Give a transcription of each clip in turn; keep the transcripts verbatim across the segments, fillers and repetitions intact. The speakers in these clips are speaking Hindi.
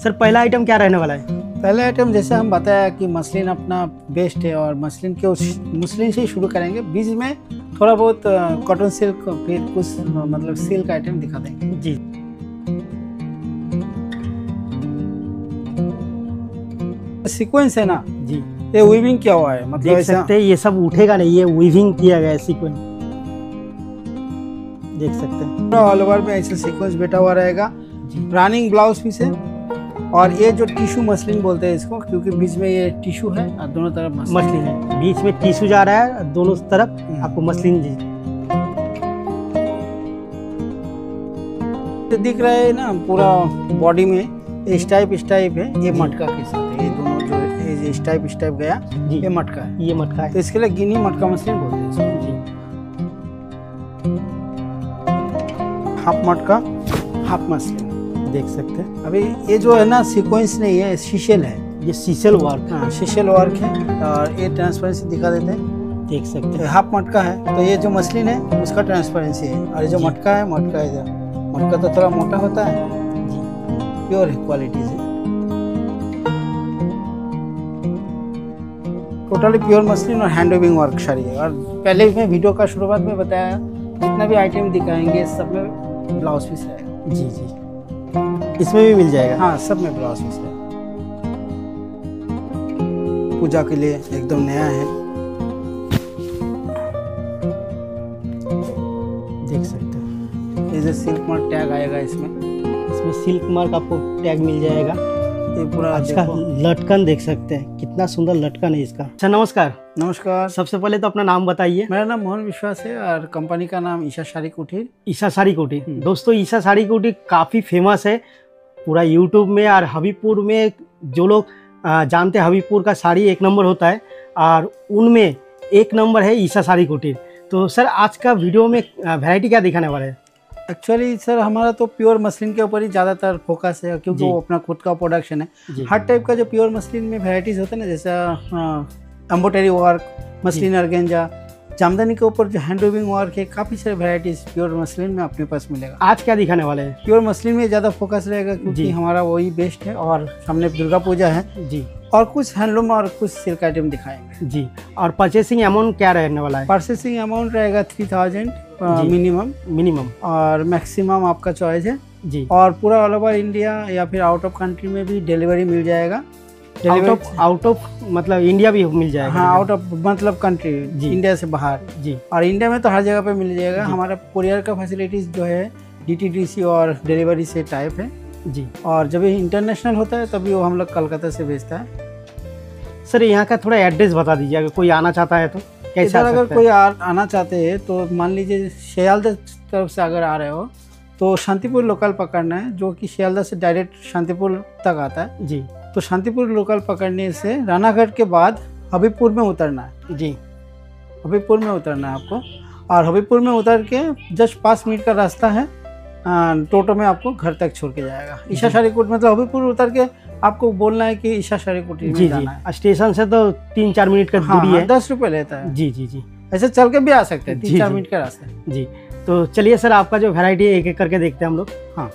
सर पहला आइटम क्या रहने वाला है? पहला आइटम जैसे हम बताया कि मसलिन अपना बेस्ट है और मसलिन के उस मसलिन से ही शुरू करेंगे। बीच में थोड़ा बहुत कॉटन सिल्क फिर कुछ मतलब सिल्क आइटम दिखा देंगे। जी सीक्वेंस है ना जी, ये वीविंग किया हुआ है, मतलब देख सकते हैं ये सब उठेगा नहीं, ये वीविंग किया गया है सीक्वेंस, देख सकते हैं पूरा ऑल ओवर में ऐसे सीक्वेंस बैठा हुआ रहेगा। रनिंग ब्लाउज पीस है और ये जो टिश्यू मसलिन बोलते हैं इसको, क्योंकि बीच में ये टिश्यू है और दोनों तरफ मसलिन है, बीच में टिश्यू जा रहा है, दोनों तरफ आपको मसलिन जी तो दिख रहा है ना। पूरा बॉडी में इस टाइप इस टाइप है, ये मटका के साथ है, ये दोनों जो ये इस टाइप इस टाइप गया जी, ये मटका है, ये मटका है, तो इसके लिए गिनी मटका मसलिन बोलते हैं इसको। जी हाफ मटका हाफ मसलिन देख सकते हैं। अभी ये जो है ना सीक्वेंस नहीं है, शीशेल है, ये शीशल वर्क, हाँ शीशल वर्क है और ये ट्रांसपेरेंसी दिखा देते हैं, देख सकते हैं। हाफ मटका है तो ये जो मसलिन है उसका ट्रांसपेरेंसी है, और ये जो मटका है मटका है मटका तो थोड़ा मोटा होता है जी, प्योर क्वालिटी से, टोटली प्योर मसलिन और हैंड वीविंग वर्क सारी है। और पहले मैं वीडियो का शुरुआत में बताया जितना भी आइटम दिखाएंगे सब में ब्लाउज पीस रहेगा। जी जी, इसमें भी मिल जाएगा। हाँ सब में ब्लाउज पीस है, पूजा के लिए एकदम नया है, देख सकते हैं। ये जो सिल्क मार्क टैग आएगा इसमें, इसमें सिल्क मार्क आपको टैग मिल जाएगा। ये पूरा इसका लटकन देख सकते हैं, कितना सुंदर लटकन है इसका। अच्छा नमस्कार। नमस्कार। सबसे पहले तो अपना नाम बताइए। मेरा नाम मोहन विश्वास है और कंपनी का नाम ईशा साड़ी कुटीर। ईशा साड़ी कुटीर। दोस्तों ईशा साड़ी कुटीर काफ़ी फेमस है पूरा यूट्यूब में, और हबीबपुर में जो लोग जानते हैं हबीबपुर का साड़ी एक नंबर होता है, और उनमें एक नंबर है ईशा साड़ी कुटीर। तो सर आज का वीडियो में वैरायटी क्या दिखाने वाले हैं? एक्चुअली सर हमारा तो प्योर मसलिन के ऊपर ही ज़्यादातर फोकस है, क्योंकि वो अपना खुद का प्रोडक्शन है। हर टाइप का जो प्योर मसलिन में वैराइटीज़ होते हैं ना, जैसे embroidery work, muslin organza, Jamdani के ऊपर जो हैंड वीविंग वर्क है, काफ़ी सारे वैराइटीज़ प्योर मसलिन में अपने पास मिलेगा। आज क्या दिखाने वाले हैं? प्योर मसलिन में ज़्यादा फोकस रहेगा क्योंकि हमारा वही बेस्ट है, और सामने दुर्गा पूजा है जी, और कुछ हैंडलूम और कुछ सिल्क आइटम दिखाएंगे जी। और परचेसिंग अमाउंट क्या रहने वाला है? परचेसिंग अमाउंट रहेगा थ्री थाउजेंड मिनिमम मिनिमम और मैक्सिमम आपका चॉइस है जी। और पूरा ऑल ओवर इंडिया या फिर आउट ऑफ कंट्री में भी डिलीवरी मिल जाएगा। आउट ऑफ आउट ऑफ मतलब इंडिया भी मिल जाएगा? हाँ आउट ऑफ मतलब कंट्री, इंडिया से बाहर जी। और इंडिया में तो हर जगह पे मिल जाएगा। हमारा कुरियर का फैसिलिटीज जो है डीटीडीसी और डिलीवरी से टाइप है जी। और जब ये इंटरनेशनल होता है तभी वो हम लोग कलकत्ता से भेजता है। सर यहाँ का थोड़ा एड्रेस बता दीजिए, अगर कोई आना चाहता है तो कैसे? अगर कोई आ, आना चाहते हैं तो मान लीजिए सियालदह तरफ से अगर आ रहे हो तो शांतिपुर लोकल पकड़ना है, जो कि सियालदह से डायरेक्ट शांतिपुर तक आता है जी। तो शांतिपुर लोकल पकड़ने से रानाघाट के बाद हबीबपुर में उतरना है जी। हबीबपुर में उतरना है आपको, और हबीबपुर में उतर के जस्ट पाँच मिनट का रास्ता है, टोटो में आपको घर तक छोड़ के जाएगा। ईशा साड़ी कुटीर मतलब हबीबपुर उतर के आपको बोलना है कि ईशा साड़ी कुटीर में जाना है। स्टेशन से तो तीन चार मिनट का हाँ, दूरी है, दस रुपये लेता है जी जी जी। ऐसे चल के भी आ सकते हैं, तीन चार मिनट का रास्ता है जी। तो चलिए सर आपका जो वैरायटी है एक एक करके देखते हैं हम लोग। हाँ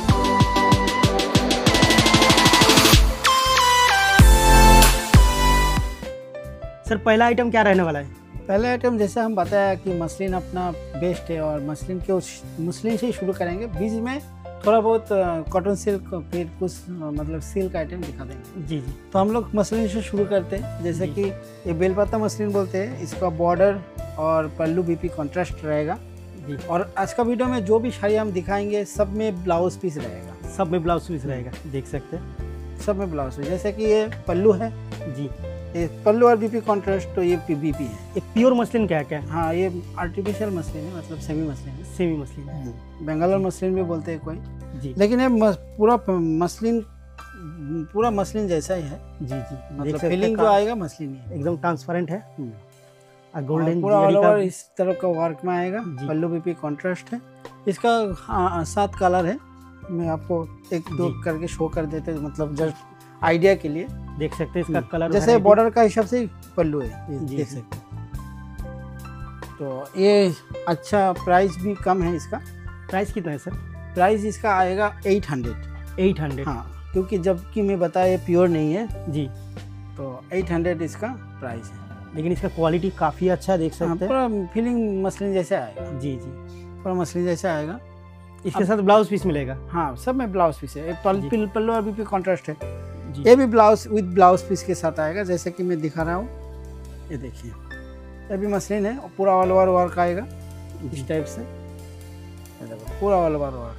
सर पहला आइटम क्या रहने वाला है? पहला आइटम जैसे हम बताया कि मसलिन अपना बेस्ट है और मसलिन के उस मसलिन से ही शुरू करेंगे। बीच में थोड़ा बहुत कॉटन सिल्क फिर कुछ मतलब सिल्क आइटम दिखा देंगे जी जी। तो हम लोग मसलिन से शुरू करते हैं, जैसे कि ये बेलपत्ता मसलिन बोलते हैं, इसका बॉर्डर और पल्लू बीपी कॉन्ट्रास्ट रहेगा जी। और आज का वीडियो में जो भी साड़ी हम दिखाएंगे सब में ब्लाउज पीस रहेगा, सब में ब्लाउज पीस रहेगा, देख सकते हैं सब में ब्लाउज पीस। जैसे कि ये पल्लू है जी, ये पल्लू और बीपी कॉन्ट्रास्ट, तो ये बीपी है। ये प्योर मसलिन क्या क्या? हाँ ये आर्टिफिशियल मसलिन है, मतलब सेमी मसलिन है, सेमी मसलिन है, बेंगलोर मसलिन भी बोलते हैं कोई जी। लेकिन ये पूरा मसलिन पूरा मसलिन जैसा ही है जी जी। मतलब फीलिंग जो आएगा मसलिन ही एकदम ट्रांसपेरेंट है, गोल्डन पूरा ऑल ओवर इस तरह का वर्क में आएगा। पल्लू बीपी कॉन्ट्रास्ट है, इसका सात कलर है, मैं आपको एक दो करके शो कर देते हैं, मतलब जस्ट आइडिया के लिए देख सकते हैं इसका कलर। जैसे बॉर्डर का हिसाब से पल्लू है, देख सकते हैं। तो ये अच्छा प्राइस भी कम है इसका। प्राइस कितना है सर? प्राइस इसका आएगा एट हंड्रेड। एट हंड्रेड हाँ, क्योंकि जबकि मैं बताया ये प्योर नहीं है जी, तो आठ सौ इसका प्राइस है। लेकिन इसका क्वालिटी काफ़ी अच्छा है, देख हाँ, सकते हैं। पूरा फीलिंग मसलिन जैसा आएगा। जी जी, पूरा मसलिन जैसा आएगा। इसके साथ ब्लाउज पीस मिलेगा। हाँ, सब में ब्लाउज पीस है। पल, पल्लू और भी कॉन्ट्रास्ट है। जी। ये भी ब्लाउज विद ब्लाउज पीस के साथ आएगा, जैसे कि मैं दिखा रहा हूँ। ये देखिए, ये भी मसलिन है, पूरा ऑल ओवर वर्क आएगा इस टाइप से। पूरा ऑल ओवर वर्क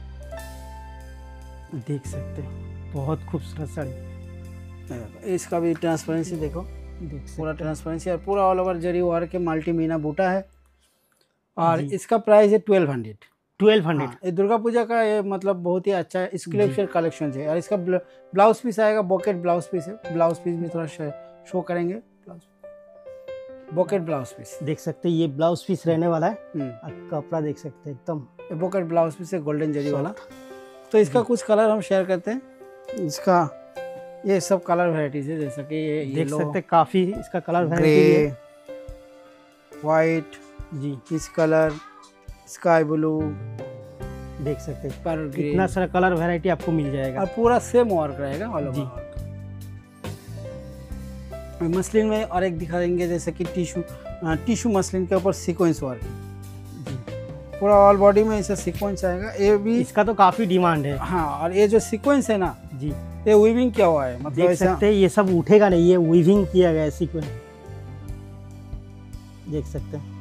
है, देख सकते हैं, बहुत खूबसूरत साड़ी। इसका भी ट्रांसपेरेंसी देखो, देख पूरा ट्रांसपेरेंसी और पूरा ऑल ओवर जरी वर्क के मल्टी मीना बूटा है। और जी। इसका प्राइस है ट्वेल्व हंड्रेड। ट्वेल्व हंड्रेड ये दुर्गा पूजा का ये मतलब बहुत ही अच्छा एक्सक्लूसिव कलेक्शन है। और इसका ब्लाउज पीस आएगा, बॉकेट ब्लाउज पीस है। ब्लाउज पीस भी थोड़ा शो करेंगे। बॉकेट ब्लाउज पीस देख सकते हैं, ये ब्लाउज पीस रहने वाला है। और कपड़ा देख सकते हैं एकदम बॉकेट ब्लाउज पीस है, गोल्डन जरी वाला। तो इसका कुछ कलर हम शेयर करते हैं। इसका ये सब कलर वैरायटीज है, जैसा कि ये देख सकते हैं, काफी इसका कलर ग्रे, वाइट जी, इस कलर, स्काई ब्लू, देख सकते हैं पर इतना सारा कलर वैरायटी आपको मिल जाएगा। और पूरा सेम वर्क रहेगा ऑल जी। ओवर। मसलिन में और एक दिखा देंगे, जैसे कि टिश्यू टिश्यू मसलिन के ऊपर सीक्वेंस वर्क जी, पूरा ऑल बॉडी में ऐसा सीक्वेंस आएगा। ये भी इसका तो काफी डिमांड है। हाँ, और ये जो सीक्वेंस है ना जी, ये वीविंग किया हुआ है, मतलब देख सकते हैं ये सब उठेगा नहीं, ये वीविंग किया गया है सीक्वेंस, देख सकते हैं।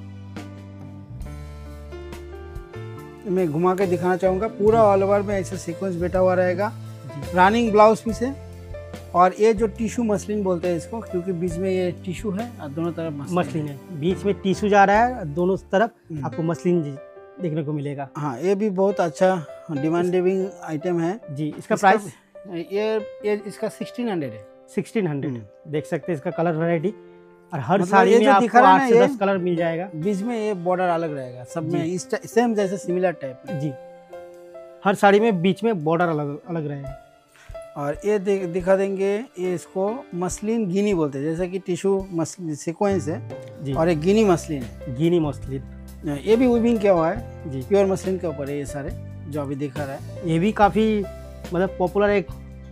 मैं घुमा के दिखाना चाहूँगा, पूरा ऑल ओवर में ऐसा सीक्वेंस बैठा हुआ रहेगा। रनिंग ब्लाउज पीस है। और ये जो टिश्यू मसलिन बोलते हैं इसको, क्योंकि बीच में ये टिश्यू है और दोनों तरफ मसलिन, मसलिन है, बीच में टिश्यू जा रहा है, दोनों तरफ आपको मसलिन देखने को मिलेगा। हाँ, ये भी बहुत अच्छा डिमांडिंग आइटम है जी। इसका प्राइस ये ये इसका सिक्सटीन हंड्रेड है। सिक्सटीन हंड्रेड देख सकते हैं इसका कलर वैरायटी। और हर मतलब साड़ी ये में जो आपको दिखा रहा है आठ ना, से ये दस कलर मिल जाएगा। बीच में ये बॉर्डर अलग रहेगा सब में, इस सेम जैसे सिमिलर टाइप में। जी, हर साड़ी में बीच में बॉर्डर अलग अलग रहेगा। और ये दिखा देंगे, ये इसको मसलिन गिनी बोलते हैं, जैसे कि टिश्यू मसलिन सीक्वेंस है जी। और एक गिनी मसलिन है, गिनी मसलिन। ये भी वीविंग किया हुआ है जी, प्योर मसलिन के ऊपर है ये सारे जो अभी दिखा रहा है। ये भी काफी मतलब पॉपुलर एक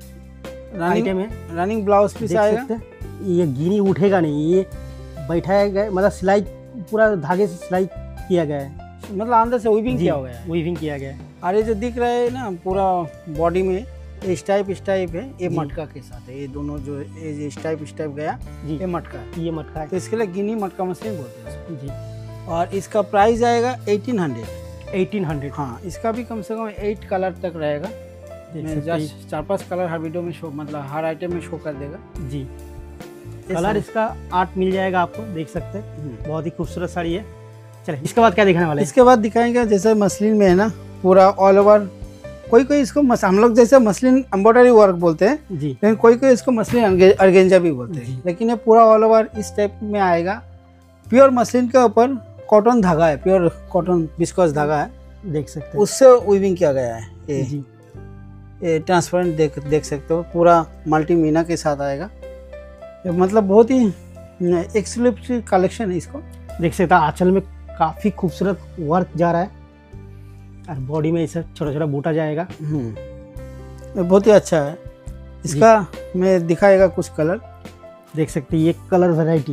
आइटम है। रनिंग ब्लाउज पीस आएगा। ये गिनी उठेगा नहीं, ये बैठाया गया, मतलब सिलाई पूरा धागे से सिलाई किया गया है, मतलब अंदर से वीविंग किया हुआ है। वीविंग किया गया है। और ये जो दिख रहा है ना पूरा बॉडी में इस टाइप इस टाइप है, ये मटका के साथ है। ये दोनों जो ये इस टाइप इस टाइप गया जी, ये मटका है। ये मटका है, तो इसके लिए गिनी मटका मसलिन बोलते हैं इसको जी। और इसका प्राइस आएगा एटीन हंड्रेड। एटीन हंड्रेड हाँ, इसका भी कम से कम एट कलर तक रहेगा। जस्ट चार पांच कलर हर वीडियो में शो, मतलब हर आइटम में शो कर देगा जी। कलर इसका आठ मिल जाएगा आपको, देख सकते हैं। बहुत ही खूबसूरत साड़ी है। चलिए इसके बाद क्या दिखाने वाले हैं? इसके बाद दिखाएंगे जैसे मसलिन में है ना पूरा ऑल ओवर, कोई कोई इसको मस, हम लोग जैसे मसलिन एम्ब्रॉयडरी वर्क बोलते हैं जी, लेकिन कोई कोई इसको मसलिन अर्गेंजा भी बोलते हैं। लेकिन ये पूरा ऑल ओवर इस टाइप में आएगा। प्योर मसलिन के ऊपर कॉटन धागा है, प्योर कॉटन विस्कोस धागा है, देख सकते हैं, उससे वीविंग किया गया है। ये जी, ये ट्रांसपेरेंट देख देख सकते हो, पूरा मल्टी मीना के साथ आएगा। ये मतलब बहुत ही एक्सक्लूसिव कलेक्शन है। इसको देख सकते हैं, आंचल में काफ़ी खूबसूरत वर्क जा रहा है और बॉडी में ऐसा छोटा छोटा बूटा जाएगा। हम्म, बहुत ही अच्छा है। इसका मैं दिखाएगा कुछ कलर, देख सकते हैं, ये कलर वैरायटी।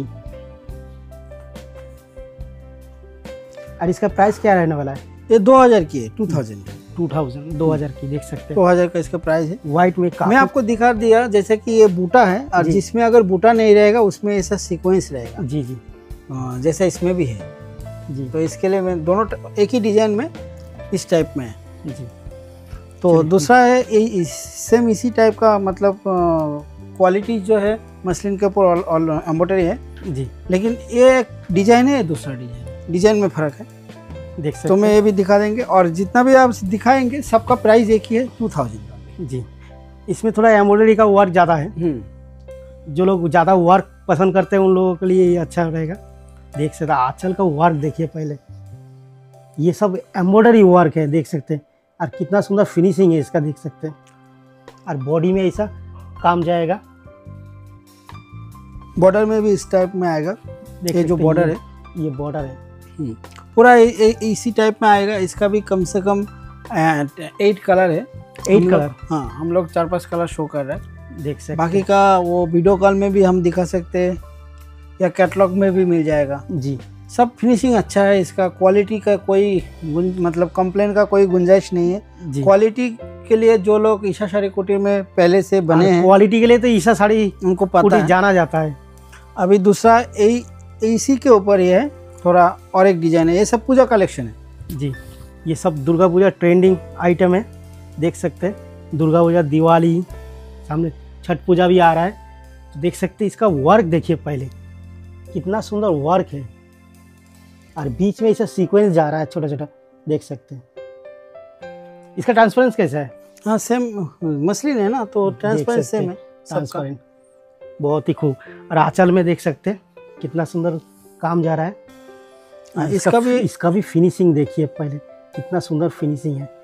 और इसका प्राइस क्या रहने वाला है? ये दो हज़ार की है, टू थाउजेंड टू थाउजेंड दो हज़ार की, देख सकते हैं दो हज़ार का इसका प्राइस है। व्हाइट में मैं आपको दिखा दिया जैसे कि ये बूटा है, और जिसमें अगर बूटा नहीं रहेगा उसमें ऐसा सीक्वेंस रहेगा जी जी, हाँ, जैसा इसमें भी है जी। तो इसके लिए मैं दोनों एक ही डिजाइन में इस टाइप में है जी। तो दूसरा है इस, सेम इसी टाइप का, मतलब क्वालिटी जो है मसलिन के ऊपर एम्ब्रॉयडरी है जी, लेकिन ये एक डिजाइन है, दूसरा डिजाइन डिजाइन में फर्क है, देख सकते। तो मैं ये भी दिखा देंगे, और जितना भी आप दिखाएंगे सबका प्राइस एक ही है, टू थाउजेंड जी। इसमें थोड़ा एम्ब्रॉयडरी का वर्क ज़्यादा है, जो लोग ज़्यादा वर्क पसंद करते हैं उन लोगों के लिए ये अच्छा रहेगा। देख सकते हैं, आंचल का वर्क देखिए पहले, ये सब एम्ब्रॉयडरी वर्क है, देख सकते हैं। और कितना सुंदर फिनिशिंग है इसका, देख सकते हैं। और बॉडी में ऐसा काम जाएगा, बॉर्डर में भी इस टाइप में आएगा। ये जो बॉर्डर है, ये बॉर्डर है पूरा इसी टाइप में आएगा। इसका भी कम से कम एट कलर है, एट हम कलर। लोग- हाँ, हम लोग चार पांच कलर शो कर रहे हैं। देख सकते बाकी का वो वीडियो कॉल में भी हम दिखा सकते हैं या कैटलॉग में भी मिल जाएगा जी। सब। फिनिशिंग अच्छा है इसका, क्वालिटी का कोई गुंज मतलब कंप्लेन का कोई गुंजाइश नहीं है। जी। क्वालिटी के लिए जो लोग ईशा साड़ी कुटीर में पहले से बने हैं, क्वालिटी के लिए तो ईशा साड़ी उनको पता कुटीर है। जाना जाता है। अभी दूसरा ए, इसी के ऊपर ये है, थोड़ा और एक डिजाइन है। ये सब पूजा कलेक्शन है जी। ये सब दुर्गा पूजा ट्रेंडिंग आइटम है, देख सकते हैं। दुर्गा पूजा, दिवाली, सामने छठ पूजा भी आ रहा है, तो देख सकते हैं। इसका वर्क देखिए पहले, कितना सुंदर वर्क है, और बीच में इसे सीक्वेंस जा रहा है छोटा छोटा, देख सकते हैं। इसका ट्रांसपेरेंस कैसा है? हाँ, सेम मसलिन है ना, तो ट्रांसपेरेंट सकते सेम हैं, है सबका। ट्रांसपेरेंट, बहुत ही खूब। और आंचल में देख सकते हैं कितना सुंदर काम जा रहा है। हाँ, इसका इसका भी इसका भी फिनिशिंग देखिए पहले, कितना सुंदर फिनिशिंग है।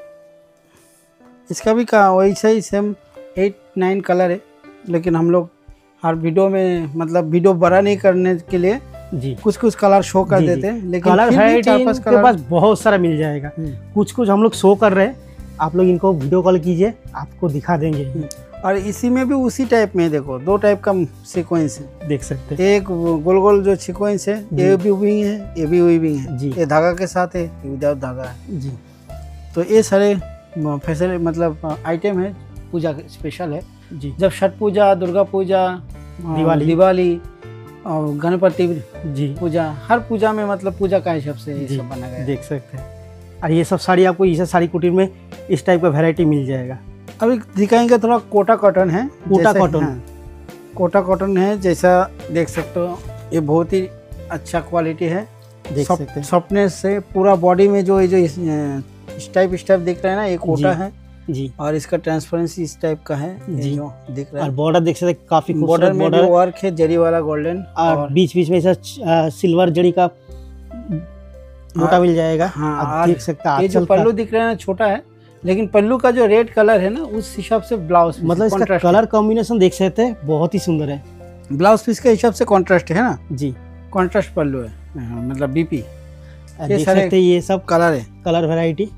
इसका भी का वैसा ही सेम एट नाइन कलर है, लेकिन हम लोग हर वीडियो में मतलब वीडियो बड़ा नहीं करने के लिए जी कुछ कुछ कलर शो कर जी, जी। देते हैं, लेकिन कलर फिर भी वैरायटी चार पांच इनके कलर पास बहुत सारा मिल जाएगा। कुछ कुछ हम लोग शो कर रहे हैं, आप लोग इनको वीडियो कॉल कीजिए, आपको दिखा देंगे। और इसी में भी उसी टाइप में देखो, दो टाइप का सीक्वेंस है, देख सकते हैं। एक गोल गोल जो सीक्वेंस है ये भी वीविंग है, ये भी वीविंग है जी। ये धागा के साथ है, ये विदाउट धागा है। जी। तो ये सारे फैसिलिटी मतलब आइटम है, पूजा स्पेशल है। जी। जब छठ पूजा, दुर्गा पूजा, दिवाली। दिवाली और गणपति जी। पूजा, हर पूजा में मतलब पूजा का हिसाब से ये जी, सब बना गया है। देख सकते हैं। और ये सब साड़ी आपको ईशा साड़ी कुटीर में इस टाइप का वैरायटी मिल जाएगा। अभी दिखाएंगे थोड़ा कोटा कॉटन है, कोटा जैसे- कॉटन। हाँ, कोटा कॉटन है, जैसा देख सकते हो ये बहुत ही अच्छा क्वालिटी है। देख सॉफ्ट- सकते हैं। सॉफ्टनेस से पूरा बॉडी में जो ये जो स्टाइप स्टाइप दिख रहा है ना, ये कोटा जी। है। जी। और इसका ट्रांसपेरेंसी इस टाइप का है, ये जी। जो दिख रहा और है। बॉर्डर देख सकते हैं, काफी बॉर्डर खूबसूरत में बॉर्डर भी वर्क है, जरी वाला गोल्डन। और और बीच बीच में ऐसा आ, सिल्वर जड़ी का बूटा मिल जाएगा। हाँ, आप और देख सकते हैं ये जो आंचल का, पल्लू दिख रहा है ना, छोटा है, लेकिन पल्लू का जो रेड कलर है ना, उस हिसाब से ब्लाउज मतलब इसका कलर कॉम्बिनेशन देख सकते हैं, बहुत ही सुंदर है। ब्लाउज पीस के हिसाब से कॉन्ट्रास्ट है ना, जी। कॉन्ट्रास्ट पल्लू है, हाँ, मतलब बीपी और ये देख सारे सकते हैं ये सब कलर है। Colour variety.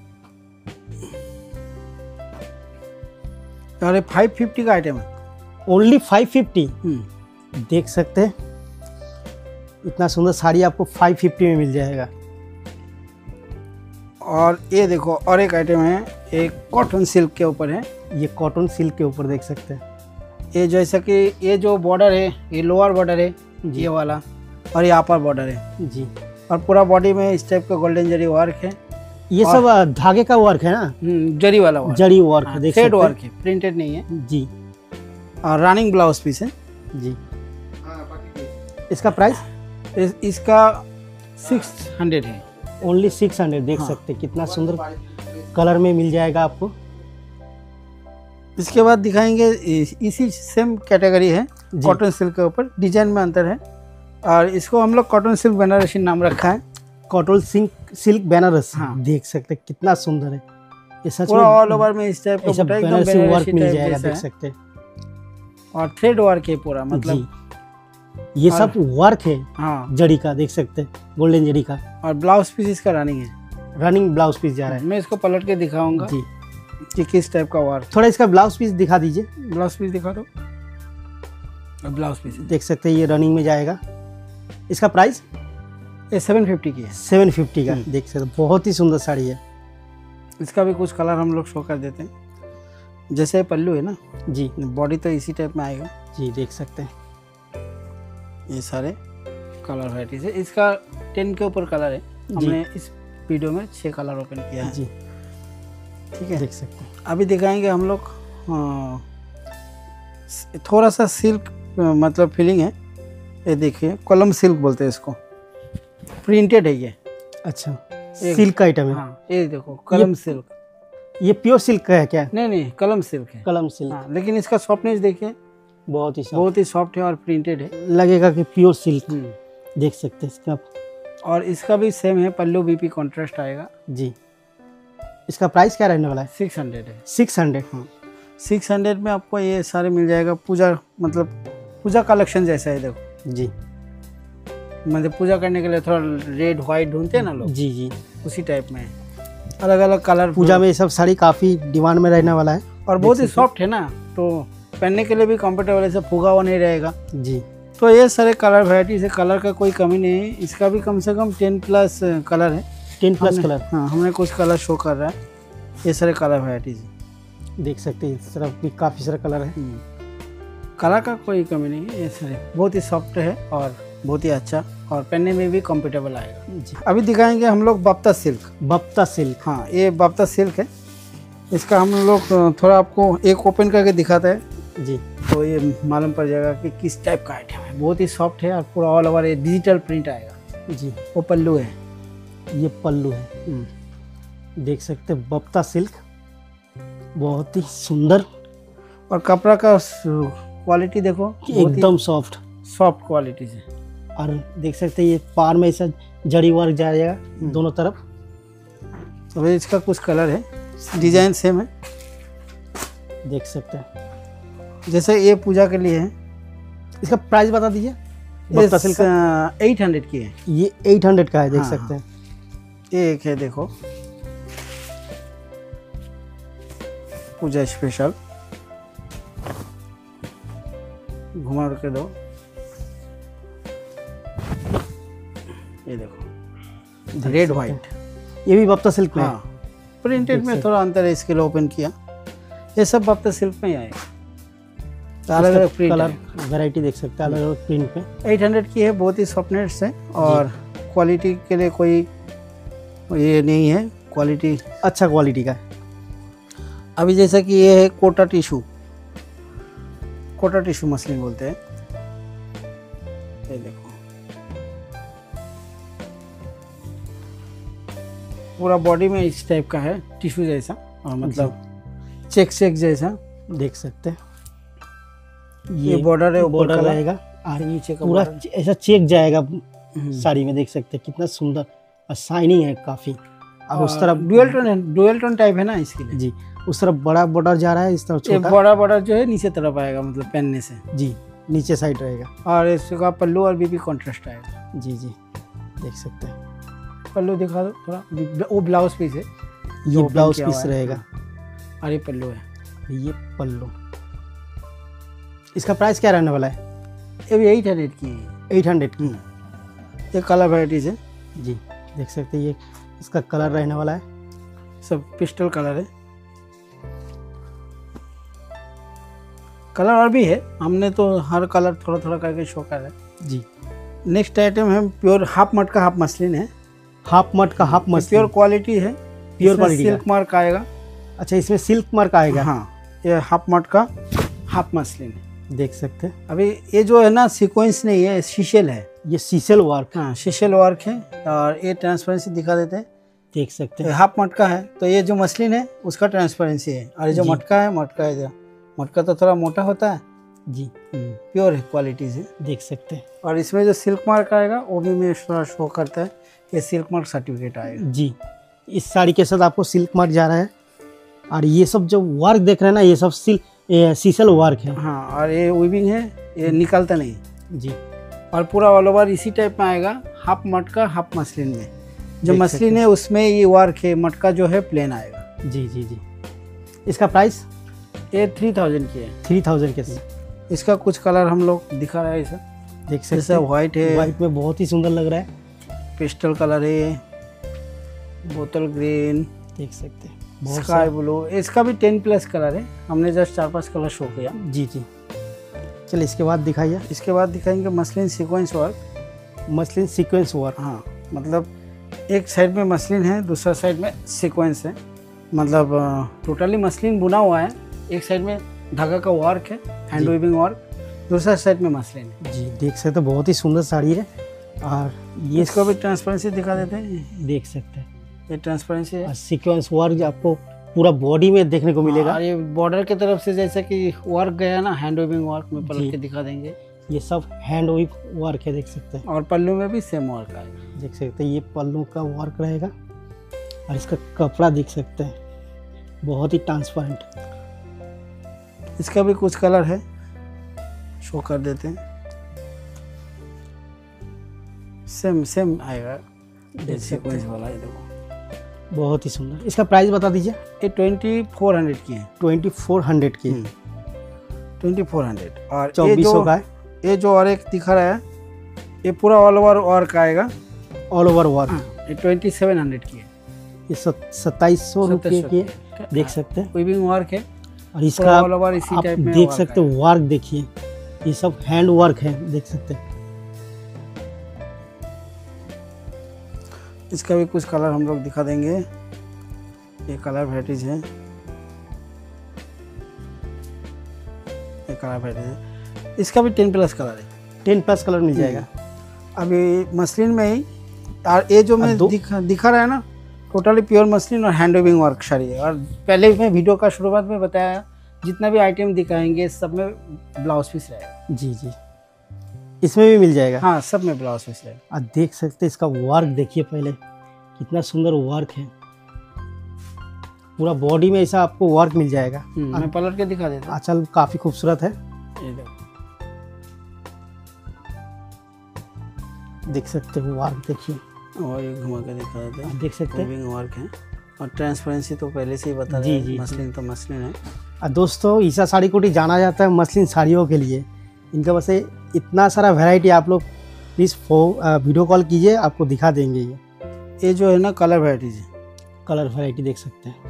और ये फाइव फिफ्टी का आइटम है। Only five fifty. हम्म। देख सकते हैं, इतना सुंदर साड़ी आपको फाइव फिफ्टी में मिल जाएगा। और ये देखो, और एक आइटम है, एक कॉटन सिल्क के ऊपर है। ये कॉटन सिल्क के ऊपर देख सकते हैं। ये जैसा कि ये जो बॉर्डर है, ये लोअर बॉर्डर है जी। ये वाला, और ये अपर बॉर्डर है। जी। और पूरा बॉडी में इस टाइप का गोल्डन जरी वर्क है। ये और- सब आ, धागे का वर्क है ना, हम्म, जरी वाला वर्क, जड़ी वर्क है, देख थ्रेड सकते वर्क है, प्रिंटेड नहीं है। हैं। जी। और रनिंग ब्लाउज पीस है। जी। इसका प्राइस इस, इसका सिक्स हंड्रेड है। Only six hundred. देख हाँ। सकते हैं कितना सुंदर कलर में मिल जाएगा आपको। इसके बाद दिखाएंगे इस- इसी सेम कैटेगरी है, जी। कॉटन सिल्क के ऊपर, डिजाइन में अंतर है। और इसको हम लोग कॉटन सिल्क बनारसी नाम रखा है। Cotton silk silk Banarasi. हाँ। देख सकते हैं कितना सुंदर है ये, सच पूरा ऑल में ओवर में इस टाइप का ऐसा बूटा एकदम बनारसी वर्क बनारसी मिल टाइप जाएगा, जैसा देख है। सकते हैं। और थ्रेड वर्क है पूरा, मतलब जी। ये और- सब वर्क है हाँ। जड़ी का, देख सकते हैं, गोल्डन जड़ी का। और ब्लाउज पीस इसका रनिंग है। रनिंग ब्लाउज पीस जा रहा है। मैं इसको पलट के दिखाऊंगा जी। कि किस टाइप का वर्क। थोड़ा इसका ब्लाउज पीस दिखा दीजिए। ब्लाउज पीस दिखा दो, ब्लाउज पीस देख सकते हैं ये रनिंग में जाएगा। इसका प्राइस ये सेवन फिफ्टी की है। सेवन फिफ्टी का। हम्म। देख सकते हैं, बहुत ही सुंदर साड़ी है। इसका भी कुछ कलर हम लोग शो कर देते हैं। जैसे पल्लू है ना, जी। बॉडी तो इसी टाइप में आएगा। जी, देख सकते हैं। ये सारे कलर वैराइटीज है। इसका टेन के ऊपर कलर है। हमने इस वीडियो में छः कलर ओपन किया है। जी। ठीक है, देख सकते हैं। अभी दिखाएंगे हम लोग हाँ, थोड़ा सा सिल्क मतलब फीलिंग है। ये देखिए, कलम सिल्क बोलते हैं इसको, प्रिंटेड है ये। अच्छा, एक- सिल्क का आइटम है। हाँ, ये देखो कलम सिल्क। ये प्योर सिल्क का है क्या? नहीं नहीं, कलम सिल्क है। कलम सिल्क। हाँ, लेकिन इसका सॉफ्टनेस देखिए, बहुत ही soft। बहुत ही सॉफ्ट है और प्रिंटेड है। लगेगा कि प्योर सिल्क। हम्म। देख सकते हैं इसका। और इसका भी सेम है, पल्लू बीपी कॉन्ट्रास्ट आएगा। जी। इसका प्राइस क्या रहने वाला है? सिक्स हंड्रेड है। Six hundred. हाँ, सिक्स हंड्रेड में आपको ये सारे मिल जाएगा। पूजा मतलब पूजा कलेक्शन जैसा है, देखो। जी। मतलब पूजा करने के लिए थोड़ा रेड व्हाइट ढूंढते हैं ना लोग, जी। जी। उसी टाइप में है। अलग अलग कलर। पूजा में ये सब साड़ी काफ़ी डिमांड में रहने वाला है और बहुत ही सॉफ्ट है ना, तो पहनने के लिए भी कंफर्टेबल है, सब फूगा हुआ नहीं रहेगा जी। तो ये सारे कलर वैरायटी से, कलर का कोई कमी नहीं है। इसका भी कम से कम टेन प्लस कलर है। टेन प्लस कलर, हाँ हमने कुछ कलर शो कर रहा है। ये सारे कलर वैराइटीज देख सकते हैं, इस तरफ भी काफ़ी सारे कलर है। कलर का कोई कमी नहीं है। ये सारे बहुत ही सॉफ्ट है और बहुत ही अच्छा, और पहनने में भी कंफर्टेबल आएगा जी। अभी दिखाएंगे हम लोग बप्ता सिल्क। बप्ता सिल्क, हाँ ये बप्ता सिल्क है। इसका हम लोग थोड़ा आपको एक ओपन करके दिखाते हैं जी, तो ये मालूम पड़ जाएगा कि किस टाइप का आइटम है। बहुत ही सॉफ्ट है और पूरा ऑल ओवर डिजिटल प्रिंट आएगा जी। वो पल्लू है, ये पल्लू है, देख सकते हैं बप्ता सिल्क, बहुत ही सुंदर। और कपड़ा का क्वालिटी देखो, एकदम सॉफ्ट सॉफ्ट क्वालिटी से। और देख सकते हैं ये पार में ऐसा जड़ी वर्क जाएगा दोनों तरफ। तो इसका कुछ कलर है, डिजाइन सेम है, देख सकते हैं। जैसे ये पूजा के लिए है। इसका प्राइस बता दीजिए। बप्ता सिल्क एट हंड्रेड की है, ये एट हंड्रेड का है, देख हाँ, सकते हैं। ये एक है देखो पूजा स्पेशल, घुमा के दो, ये देखो रेड व्हाइट, ये भी बप्ता सिल्क में है। हाँ प्रिंटेड में थोड़ा अंतर है, इसके लिए ओपन किया। ये सब बप्ता सिल्क में ही आएगा, अलग अलग प्रिंट कलर वैरायटी देख सकते हैं, अलग अलग प्रिंट पे। एट हंड्रेड की है, बहुत ही सॉफ्टनेस है और क्वालिटी के लिए कोई ये नहीं है, क्वालिटी अच्छा क्वालिटी का है। अभी जैसा कि ये है Kota tissue, Kota tissue muslin बोलते हैं। ये देखो पूरा बॉडी में इस टाइप का है, टिश्यू जैसा, और मतलब चेक चेक जैसा, देख सकते हैं। ये बॉर्डर है, बॉर्डर रहेगा और नीचे का पूरा ऐसा चेक जाएगा साड़ी में, देख सकते हैं कितना सुंदर और शाइनिंग है काफी। और उस तरफ डुअल टोन है, डुअल टोन टाइप है ना इसके लिए जी। उस तरफ बड़ा बॉर्डर जा रहा है, इस तरफ छोटा। बड़ा बॉर्डर जो है नीचे तरफ आएगा, मतलब पहनने से जी नीचे साइड रहेगा, और इसका पल्लू और भी, भी कॉन्ट्रास्ट आएगा जी जी, देख सकते हैं। पल्लू दिखा दो थोड़ा, वो ब्लाउज पीस है, ये ब्लाउज पीस रहेगा और ये पल्लू है, ये पल्लू। इसका प्राइस क्या रहने वाला है? ये भी एट हंड्रेड की है। एट हंड्रेड की ये कलर वैराइटीज है जी, देख सकते हैं। ये इसका कलर रहने वाला है, सब पिस्टल कलर है। कलर और भी है, हमने तो हर कलर थोड़ा थोड़ा करके शो कर रहे हैं जी। नेक्स्ट आइटम है प्योर हाफ मट का हाफ मसलिन है। हाफ मट का हाफ मसलिन, प्योर क्वालिटी है, प्योर क्वालिटी, सिल्क मार्क आएगा। अच्छा इसमें सिल्क मार्क आएगा। हाँ ये हाफ मट का हाफ मसलिन है, देख सकते हैं। अभी ये जो है ना सीक्वेंस नहीं है, शीशल है, ये शीशल वर्क, हाँ शीशल वर्क है। और ये ट्रांसपेरेंसी दिखा देते हैं, देख सकते हैं। हाफ मटका है, तो ये जो मसलिन है उसका ट्रांसपेरेंसी है, और ये जो मटका है, मटका है जो मटका तो थोड़ा मोटा होता है जी, प्योर है क्वालिटी से, देख सकते हैं। और इसमें जो सिल्क मार्क आएगा वो भी मैं थोड़ा शो करता है, ये सिल्क मार्क सर्टिफिकेट आएगा जी। इस साड़ी के साथ आपको सिल्क मार्क जा रहा है, और ये सब जो वर्क देख रहे हैं ना, ये सब सिल्क शीशल वर्क है। हाँ और ये वीविंग है, ये निकलता नहीं जी। और पूरा ऑल ओवर इसी टाइप में आएगा, हाफ मटका हाफ मसलिन में। जो मसलिन है उसमें ये वर्क है, मटका जो है प्लेन आएगा जी जी जी। इसका प्राइस ये थ्री थाउजेंड की है, थ्री थाउजेंड के। इसका कुछ कलर हम लोग दिखा रहे हैं, ऐसा देख सकते जैसा व्हाइट है, व्हाइट में बहुत ही सुंदर लग रहा है, पेस्टल कलर है, बोतल ग्रीन, देख सकते हैं, स्काई ब्लू। इसका भी टेन प्लस कलर है, हमने जस्ट चार पांच कलर शो किया जी जी। चलिए इसके बाद दिखाइए। इसके बाद दिखाएंगे muslin sequence work. Muslin sequence work, हाँ मतलब एक साइड में मसलिन है, दूसरा साइड में सीक्वेंस है, मतलब टोटली मसलिन बुना हुआ है। एक साइड में धागा का वर्क है, हैंड वीविंग वर्क, दूसरा साइड में मसलिन है जी, देख सकते हैं। बहुत ही सुंदर साड़ी है, और ये इसको भी ट्रांसपेरेंसी दिखा देते हैं, देख सकते हैं। ये ट्रांसपेरेंसी है, सीक्वेंस वर्क आपको पूरा बॉडी में देखने को मिलेगा। और ये बॉर्डर की तरफ से जैसे कि वर्क गया ना, हैंड वीविंग वर्क में पलट के दिखा देंगे, ये सब हैंड वीव वर्क है, देख सकते हैं। और पल्लू में भी सेम वर्क आएगा, देख सकते हैं। ये पल्लू का वर्क रहेगा, और इसका कपड़ा देख सकते हैं, बहुत ही ट्रांसपेरेंट। इसका भी कुछ कलर है, शो कर देते हैं। सेम सेम आएगा सीक्वेंस वाला, ये देखो बहुत ही सुंदर। इसका प्राइस बता दीजिए। ये ट्वेंटी फोर हंड्रेड की है। ट्वेंटी फोर हंड्रेड की। Twenty four hundred. और चौबीस सौ का है। ये जो और एक दिखा रहा है ये पूरा ऑल ओवर वर्क आएगा। All over work. ये ट्वेंटी सेवन हंड्रेड की है। ये सत्ताईस सौ रुपये की देख सकते हैं। वीविंग वर्क है और इसका ऑल ओवर इसी टाइप में देख सकते हो वर्क देखिए, ये सब हैंड वर्क है, देख सकते हैं। इसका भी कुछ कलर हम लोग दिखा देंगे। ये कलर वैराइटीज है, ये कलर वैराइटीज है। इसका भी टेन प्लस कलर है। टेन प्लस कलर मिल जाएगा। अभी मसलिन में ही, और ये जो मैं दिखा दिखा रहा है ना, टोटली प्योर मसलिन और हैंड वीविंग वर्क साड़ी है। और पहले मैं वीडियो का शुरुआत में बताया जितना भी आइटम दिखाएंगे सब में ब्लाउज पीस रहेगा। जी जी, इसमें भी मिल जाएगा। हाँ, सब में ब्लाउज पीस रहेगा। आप देख सकते हैं इसका वर्क देखिए, पहले कितना सुंदर वर्क है। पूरा बॉडी में ऐसा आपको वर्क मिल जाएगा। मैं पलट के दिखा देता हूँ। आंचल काफी खूबसूरत है, ये देखो, देख सकते हो वर्क देखिए। और ये घुमा के दिखा देते हैं। देख सकते हैं वीविंग वर्क है और ट्रांसपेरेंसी तो पहले से ही बता जी, रहे हैं। जी, मसलिन तो मसलिन है। और दोस्तों ईसा साड़ी कोठी जाना जाता है मसलिन साड़ियों के लिए। इनका बस इतना सारा वैरायटी, आप लोग प्लीज़ वीडियो कॉल कीजिए, आपको दिखा देंगे। ये ये जो है ना कलर वैराइटीज है, कलर वैरायटी देख सकते हैं।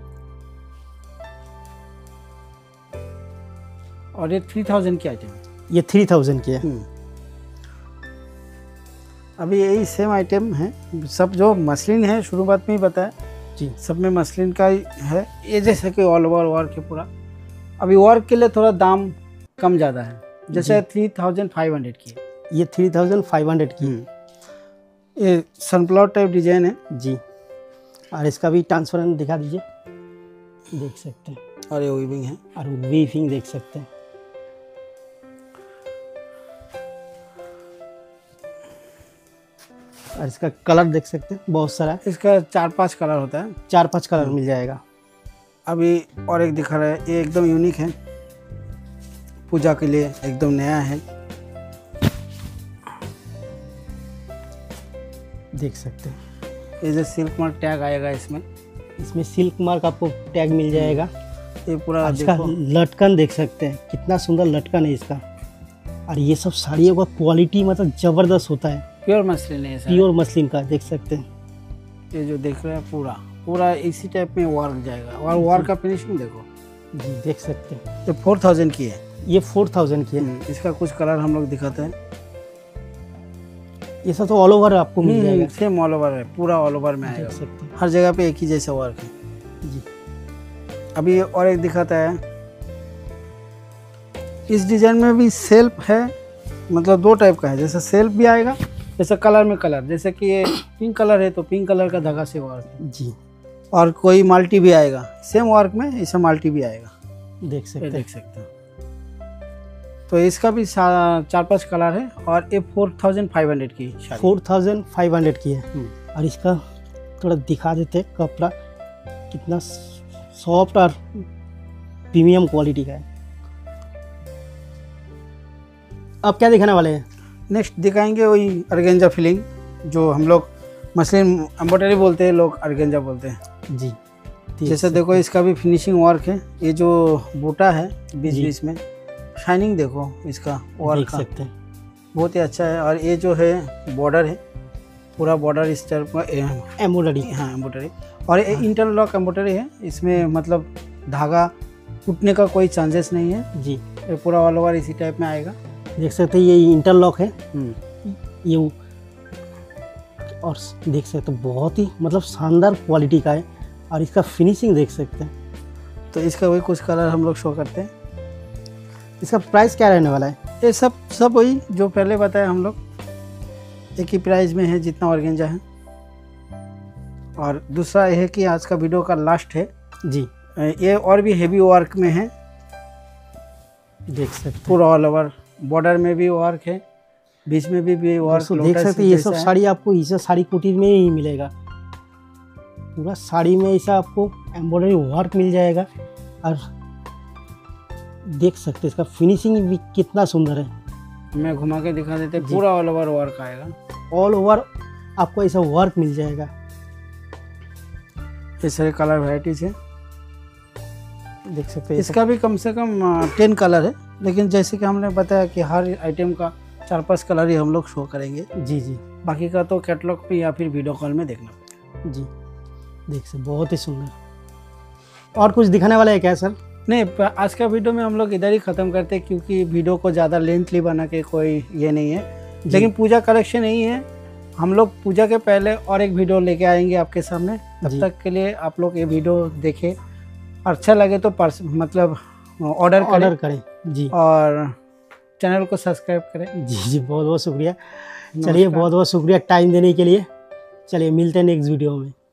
और ये थ्री थाउजेंड की आइटम है। ये थ्री थाउजेंड की है। अभी यही सेम आइटम है, सब जो मसलिन है शुरुआत में ही बताया जी, सब में मसलिन का ही है। ये जैसे कि ऑल ओवर वर्क है पूरा। अभी वर्क के लिए थोड़ा दाम कम ज़्यादा है, जैसे थ्री थाउजेंड फाइव हंड्रेड की है। ये थ्री थाउजेंड फाइव हंड्रेड की। ये सनफ्लावर टाइप डिजाइन है जी, और इसका भी ट्रांसपेरेंट दिखा दीजिए, देख सकते हैं। और ये वीविंग है, और वीविंग देख सकते हैं। और इसका कलर देख सकते हैं, बहुत सारा है। इसका चार पांच कलर होता है। चार पांच कलर मिल जाएगा। अभी और एक दिखा रहा है, ये एकदम यूनिक है, पूजा के लिए एकदम नया है। देख सकते हैं। ये जो सिल्क मार्क टैग आएगा इसमें, इसमें सिल्क मार्क आपको टैग मिल जाएगा। ये पूरा इसका लटकन देख सकते हैं, कितना सुंदर लटकन है इसका। और ये सब साड़ियों का क्वालिटी मतलब जबरदस्त होता है। प्योर मसलिन है, प्योर मसलिन का देख सकते हैं। ये जो देख रहे हैं पूरा पूरा इसी टाइप में वर्क जाएगा। और वर्क का फिनिशिंग देखो जी, देख सकते हैं। ये फोर थाउजेंड की है। ये फोर थाउजेंड की है। इसका कुछ कलर हम लोग दिखाते हैं। ये सब तो ऑल ओवर आपको मिल जाएगा। सेम ऑल ओवर है, पूरा ऑल ओवर में आएगा। देख सकते हैं। हर जगह पे एक ही जैसा वर्क है जी। अभी और एक दिखाता है, इस डिजाइन में भी सेल्फ है, मतलब दो टाइप का है। जैसे सेल्फ भी आएगा, जैसे कलर में कलर, जैसे कि ये पिंक कलर है तो पिंक कलर का धागा से वर्क है जी। और कोई मल्टी भी आएगा सेम वर्क में, ऐसा मल्टी भी आएगा, देख सकते हैं। देख सकते हैं। तो इसका भी चार पांच कलर है। और ये फोर थाउजेंड फाइव हंड्रेड की फोर थाउजेंड फाइव हंड्रेड की है। और इसका थोड़ा दिखा देते हैं, कपड़ा कितना सॉफ्ट और प्रीमियम क्वालिटी का है। अब क्या दिखाने वाले हैं? नेक्स्ट दिखाएंगे वही ऑर्गेन्जा फिलिंग, जो हम लोग मसलिन एम्ब्रॉयडरी बोलते हैं, लोग ऑर्गेन्जा बोलते हैं जी। जैसे देखो इसका भी फिनिशिंग वर्क है। ये जो बूटा है बीच बीच में, शाइनिंग देखो इसका वर्क देख सकते हैं, बहुत ही अच्छा है। और ये जो है बॉर्डर है, पूरा बॉर्डर इस टाइप का एम्ब्रॉयडरी। हाँ, एम्ब्रॉयडरी। और ये इंटरलॉक एम्ब्रॉयडरी है, इसमें मतलब धागा टूटने का कोई चांसेस नहीं है जी। ये पूरा ऑल ओवर इसी टाइप में आएगा, देख सकते हैं। ये इंटरलॉक है ये, और देख सकते हैं बहुत ही मतलब शानदार क्वालिटी का है। और इसका फिनिशिंग देख सकते हैं। तो इसका वही कुछ कलर हम लोग शो करते हैं। इसका प्राइस क्या रहने वाला है? ये सब सब वही जो पहले बताया हम लोग, एक ही प्राइस में है जितना ऑर्गेन्जा है। और दूसरा ये है कि आज का वीडियो का लास्ट है जी, ये और भी हेवी वर्क में है, देख सकते हैं। पूरा ऑल ओवर बॉर्डर में भी वर्क है, बीच में भी, भी वर्क देख सकते हैं। ये सब साड़ी आपको ईसा साड़ी कोठी में ही मिलेगा। पूरा साड़ी में ऐसा आपको एम्ब्रॉयडरी वर्क मिल जाएगा। और देख सकते हैं इसका फिनिशिंग भी कितना सुंदर है। मैं घुमा के दिखा देते, पूरा ऑल ओवर वर्क आएगा। ऑल ओवर आपको ऐसा वर्क मिल जाएगा। ये सारे कलर वैरायटीज है, देख सकते हैं। इसका भी कम से कम टेन कलर है, लेकिन जैसे कि हमने बताया कि हर आइटम का चार पांच कलर ही हम लोग शो करेंगे। जी जी, बाकी का तो कैटलॉग पे या फिर वीडियो कॉल में देखना। जी देख सकते, बहुत ही सुंदर। और कुछ दिखाने वाला है क्या सर? नहीं, आज का वीडियो में हम लोग इधर ही ख़त्म करते हैं, क्योंकि वीडियो को ज़्यादा लेंथली बना के कोई ये नहीं है। लेकिन पूजा कलेक्शन यही है, हम लोग पूजा के पहले और एक वीडियो लेके आएंगे आपके सामने। तब तक के लिए आप लोग ये वीडियो देखें, अच्छा लगे तो पर्स मतलब ऑर्डर ऑर्डर करें जी, और चैनल को सब्सक्राइब करें। जी जी, बहुत बहुत शुक्रिया। चलिए, बहुत बहुत शुक्रिया टाइम देने के लिए। चलिए, मिलते हैं नेक्स्ट वीडियो में।